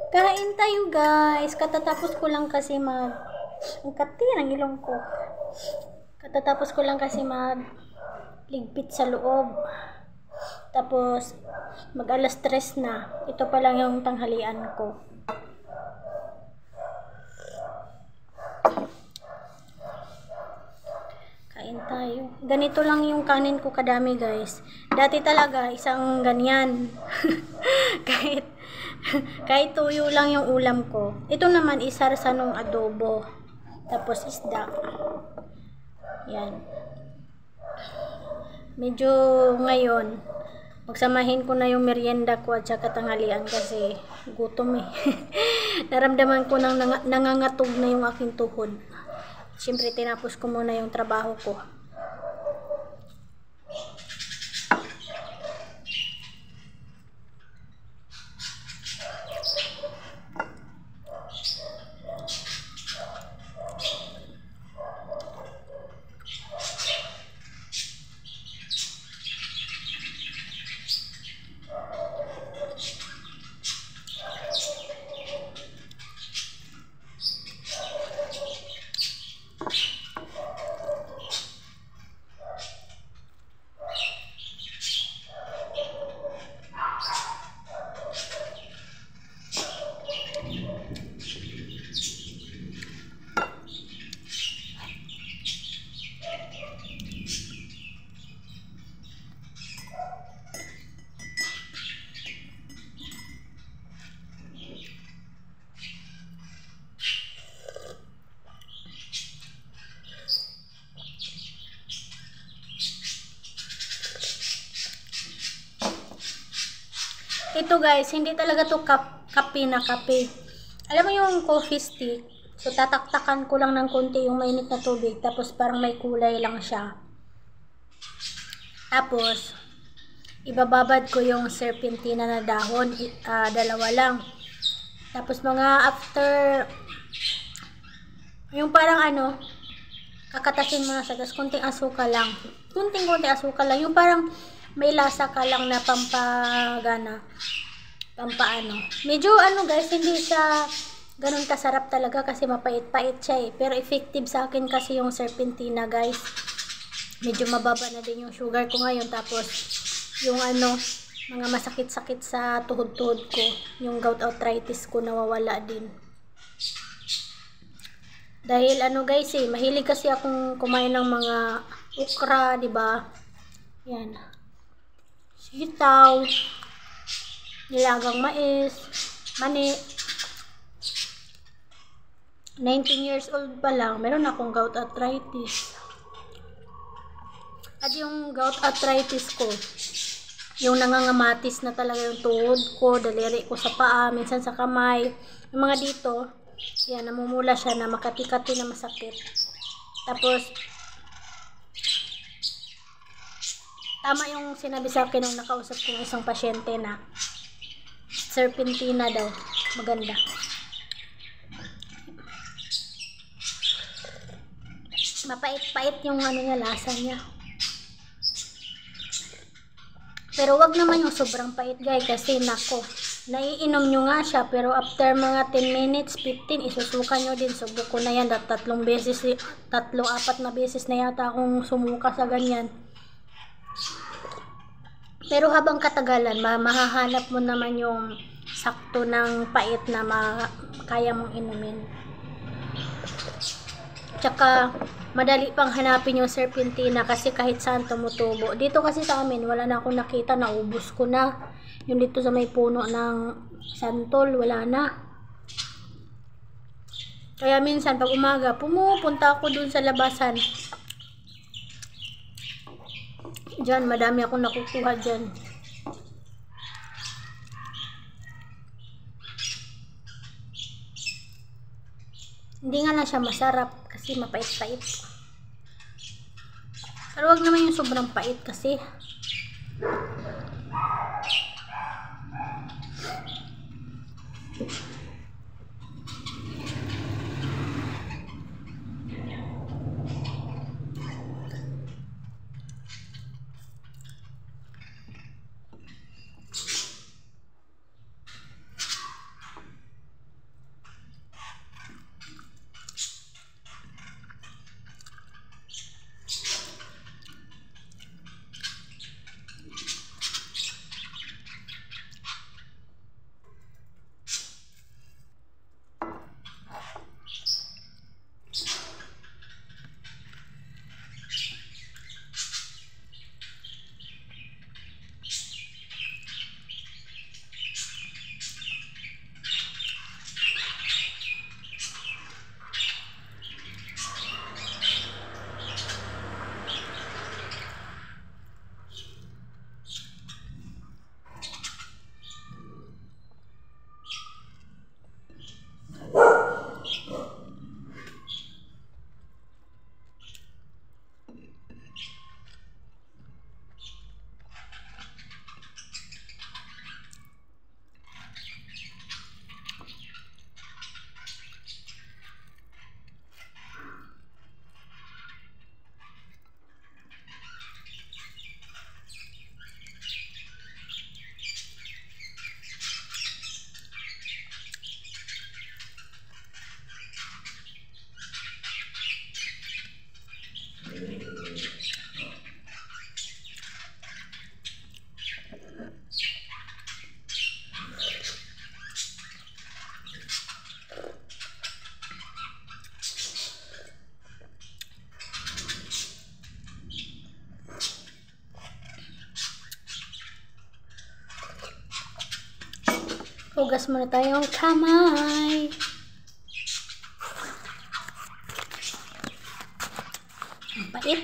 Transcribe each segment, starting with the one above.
Kain tayo guys. Katatapos ko lang kasi ang kati ng ilong ko. Katatapos ko lang kasi ligpit sa loob. Tapos mag alas 3 na. Ito pa lang yung tanghalian ko. Kain tayo. Ganito lang yung kanin ko kadami guys. Dati talaga isang ganyan. kahit tuyo lang yung ulam ko. Ito naman isarsanong adobo. Tapos isda. Yan. Medyo ngayon magsamahin ko na yung merienda ko at saka tanghalian kasi gutom eh. Naramdaman ko nang nangangatog na yung aking tuhod. Siyempre tinapos ko muna yung trabaho ko. Ito guys, hindi talaga to kape na kape. Alam mo yung coffee stick? So tataktakan ko lang ng konti yung mainit na tubig. Tapos parang may kulay lang siya. Tapos ibababad ko yung serpentina na dahon. Dalawa lang. Tapos mga after yung parang kakatasin mo na siya. Tapos konting asukal lang. Konting asukal lang. Yung parang may lasa ka lang na pampagana. Pampaano. Medyo guys, hindi siya ganun kasarap talaga kasi mapait-pait siya eh. Pero effective sa akin kasi yung serpentina guys. Medyo mababa na din yung sugar ko ngayon. Tapos yung mga masakit-sakit sa tuhod-tuhod ko. Yung gout arthritis ko nawawala din. Dahil guys mahilig kasi akong kumain ng mga okra, 'di ba? Yan. Sitaw, nilagang mais, mani. 19 years old pa lang, meron akong gout arthritis. At yung gout arthritis ko, yung nangangamatis na talaga yung tuhod ko, daliri ko sa paa, minsan sa kamay, yung mga dito, yan, namumula siya na makati-kati na masakit. Tapos, tama yung sinabi sa akin nung nakausap ko ng isang pasyente na serpentina daw, maganda. Mapait-pait yung niya, lasa niya. Pero wag naman yung sobrang pait guys kasi nako, naiinom nyo nga siya pero after mga 10 minutes, 15, isusuka nyo din. Subok ko na yan, 3-4 na beses na yata akong sumuka sa ganyan. Pero habang katagalan, mahahanap mo naman yung sakto ng pait na kaya mong inumin. Tsaka, madali pang hanapin yung serpentina kasi kahit saan tumutubo. Dito kasi sa amin, wala na akong nakita, naubos ko na. Yung dito sa may puno ng santol, wala na. Kaya minsan, pag umaga, pumupunta ako dun sa labasan. Diyan, madami akong nakukuha dyan. Hindi nga lang siya masarap kasi mapait-pait. Pero wag naman yung sobrang pait kasi. Hugas muna tayong kamay. Ang pait.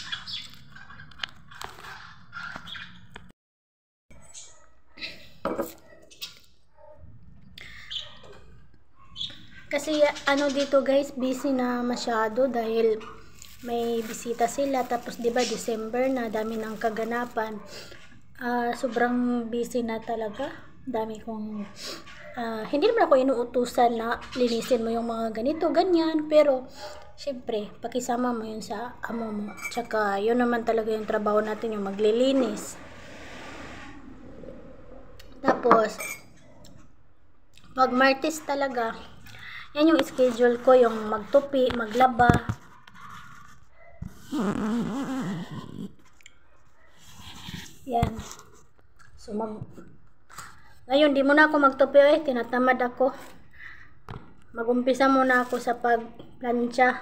Kasi ano dito guys, busy na masyado dahil may bisita sila, tapos 'di ba December na, dami ng kaganapan. Sobrang busy na talaga. Dami kong hindi naman ako inuutusan na linisin mo yung mga ganito, ganyan, pero syempre, pakisama mo yun sa amo mo. Tsaka yun naman talaga yung trabaho natin, yung maglilinis. Tapos pag Martes talaga, yan yung schedule ko, yung magtupi, maglaba. Yan. So ngayon di muna ako magtupi, tinatamad ako. Magumpisa muna ako sa pagplansya.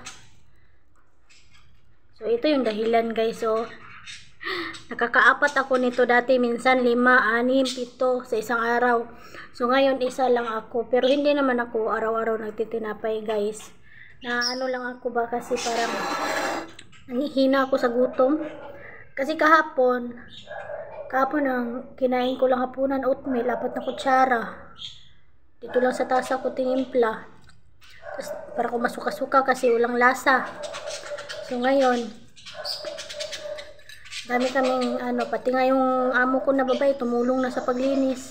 So ito yung dahilan guys. So nakakaapat ako nito dati, minsan 5, 6, 7 sa isang araw. So ngayon isa lang ako, pero hindi naman ako araw-araw nagtitinapay guys. Na ano lang ako ba, kasi parang nanghihina ako sa gutom. Kasi kahapon ang kinain ko lang hapunan, oatmeal, 4 na kutsara. Dito lang sa tasa ko tinimpla. Tapos para ko masuka-suka kasi walang lasa. So ngayon, dami kaming pati nga yung amo ko na babae tumulong na sa paglinis.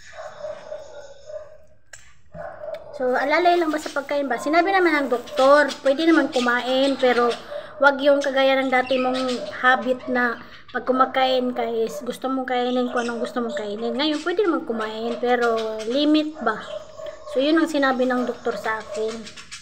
So alalay lang ba sa pagkain ba? Sinabi naman ng doktor, pwede naman kumain, pero wag yung kagaya ng dati mong habit na pag kumakain ka is gusto mong kainin kung anong gusto mong kainin. Ngayon pwede naman kumain, pero limit ba? So yun ang sinabi ng doktor sa akin.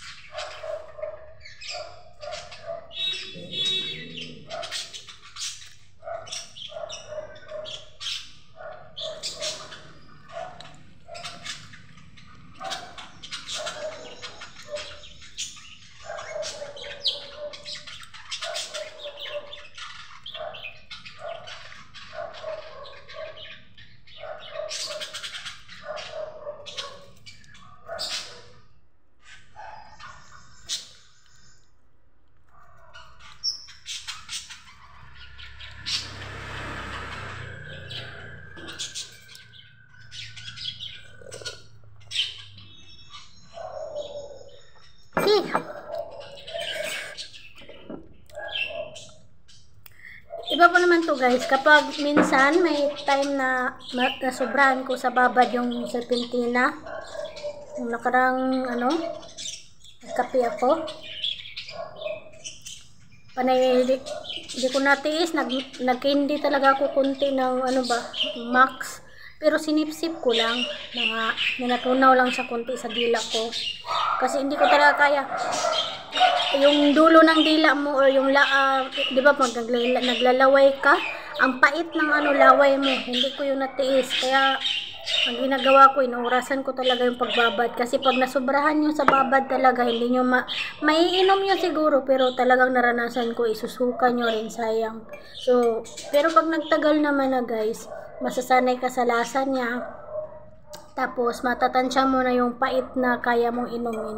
Iba po naman to guys, kapag minsan may time na nasobrahan ko sa babad yung serpentina, yung nakarang nagkape ako, panay di ko natiis, nagkindi talaga ako konti ng max, pero sinipsip ko lang, ninatunaw lang sa konti sa dila ko, kasi hindi ko talaga kaya. Yung dulo ng dila mo or yung di ba pag naglalaway ka, ang pait ng laway mo, hindi ko yung natiis. Kaya ang ginagawa ko, inuurasan ko talaga yung pagbabad, kasi pag nasobrahan nyo sa babad talaga, hindi nyo maiinom nyo siguro, pero talagang naranasan ko, isusuka nyo rin, sayang. So pero pag nagtagal naman na guys, masasanay ka sa lasa niya, tapos matatansya mo na yung pait na kaya mong inumin.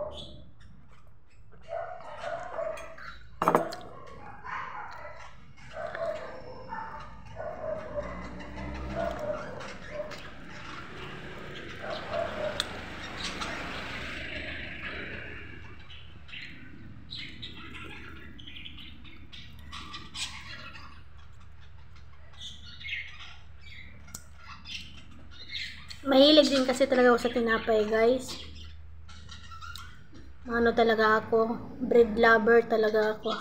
Mahilig din kasi talaga ako sa tinapay guys. Talaga ako, bread lover talaga ako.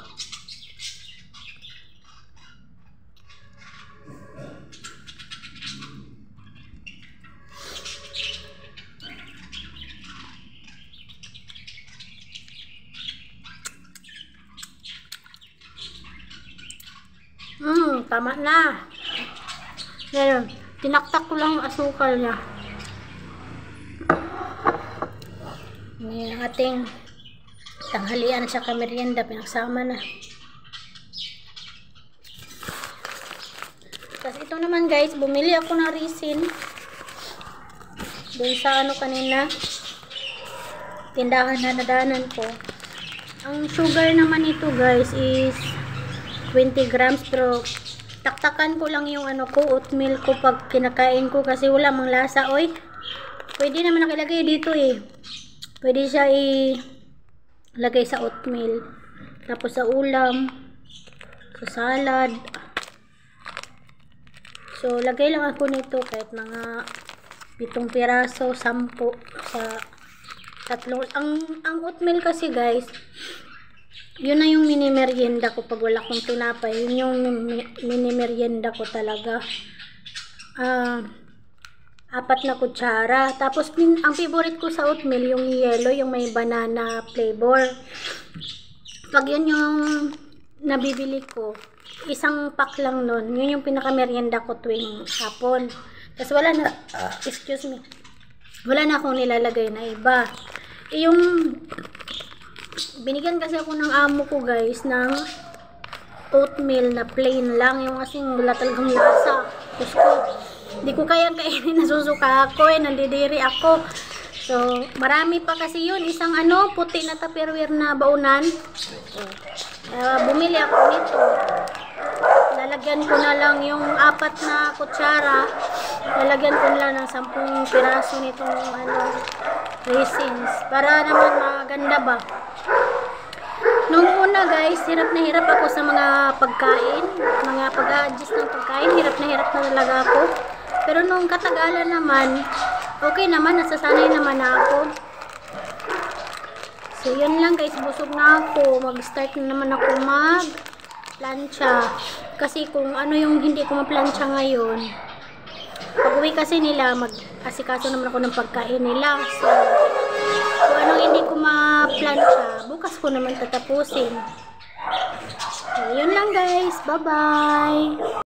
Tama na. Ngayon, tinaktak ko lang yung asukal niya. Ngayon, ang ating tanghalian at saka merienda, pinagsama na. Tapos ito naman guys, bumili ako ng resin. Doon sa ano kanina, tindahan na nadaanan ko. Ang sugar naman ito guys is 20 grams, pero taktakan ko lang yung ano ko, oatmeal ko pag kinakain ko kasi wala mang lasa, oy. Pwede naman nakilagay dito eh. Pwede siya ilagay sa oatmeal. Tapos sa ulam, sa salad. So, lagay lang ako nito kahit mga 7 piraso, 10 sa tatlong. Ang oatmeal kasi guys, yun na yung mini merienda ko pag wala kong tinapay. Yun yung mini merienda ko talaga. 4 na kutsara. Tapos, ang favorite ko sa oatmeal, yung yellow, yung may banana flavor. Pag yun yung nabibili ko, isang pack lang nun. Yun yung pinaka-merienda ko tuwing hapon. Tapos wala na, excuse me, wala na akong nilalagay na iba. Yung, binigyan kasi ako ng amo ko guys, ng oatmeal na plain lang. Yung kasing wala talagang lasa. Tapos ko, di ko kayang kainin, nasusuka ako nandidiri ako. So, marami pa kasi yun. Isang puti na tupperware na baunan. Bumili ako nito. Lalagyan ko na lang yung 4 na kutsara. Lalagyan ko na lang ng 10 piraso nitong raisins. Para naman maganda ba. Nung una guys, hirap na hirap ako sa mga pagkain. Mga pag-a-adjust ng pagkain. Hirap na talaga ako. Pero nung katagalan naman, okay naman, nasasanay naman ako. So, yun lang guys, busog na ako. Mag-start na naman ako mag-plancha. Kasi kung ano yung hindi ko ma-plancha ngayon, pag-uwi kasi nila, mag-asikaso naman ako ng pagkain nila. So, kung anong hindi ko ma-plancha, bukas ko naman tatapusin. So, yun lang guys. Bye-bye!